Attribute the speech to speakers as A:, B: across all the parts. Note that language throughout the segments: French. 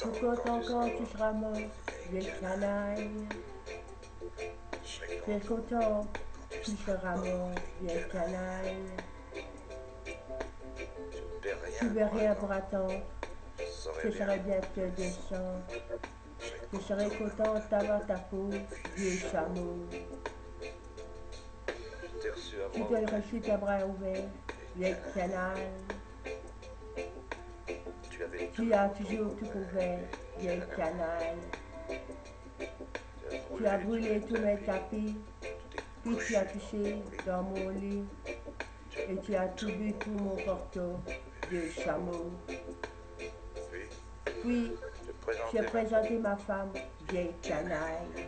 A: Tout content quand tu seras mort, vieille canaille. Très content, tu seras mort, vieille canaille. Tu veux rien pour attendre, je serais bien te descendre. Je serais content d'avoir ta peau, vieux chameau. Tu t'es reçu tes bras ouverts, vieille canaille. Tu as toujours tout couvert, vieille canaille. Tu as brûlé tous mes tapis, puis tu as touché dans mon lit. Et tu as tout bu tout mon porto, vieux chameau. Puis, j'ai présenté ma femme, vieille canaille.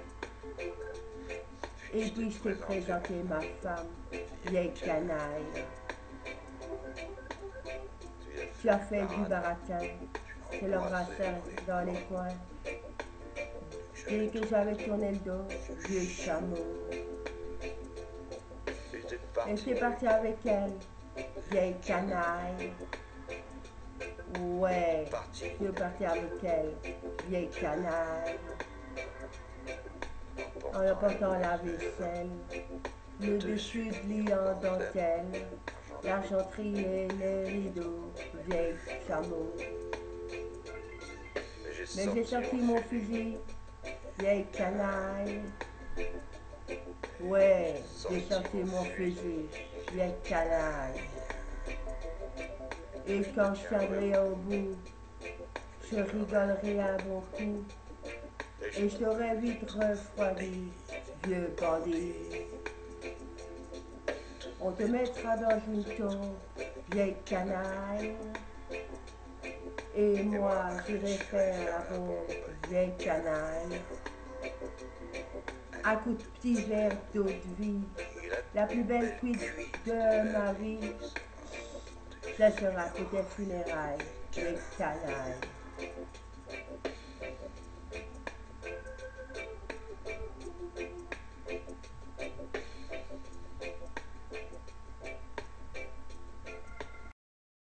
A: Et puis je t'ai présenté ma femme, vieille canaille. Tu as fait du baratin, je l'embrassais dans les coins. Dès que j'avais tourné le dos, vieux chameau. Et j'étais parti avec elle, vieille canaille. Ouais, je suis parti avec elle, vieille canaille. En apportant la vaisselle, le dessus de lit en dentelle, l'argenterie et les rideaux, vieille chameau. Mais j'ai sorti mon fusil, vieille canaille. Ouais, j'ai sorti mon fusil, vieille canaille. Et quand je tiendrai au bout, je rigolerai à bon coup. Et je t'aurais vite refroidi, vieux bandit. On te mettra dans une tombe, vieille canaille. Et moi, j'irai faire la bombe, vieille canaille. À coups de petits verres d'eau de vie, la plus belle cuite de ma vie, ça sera pour tes funérailles, vieille canaille.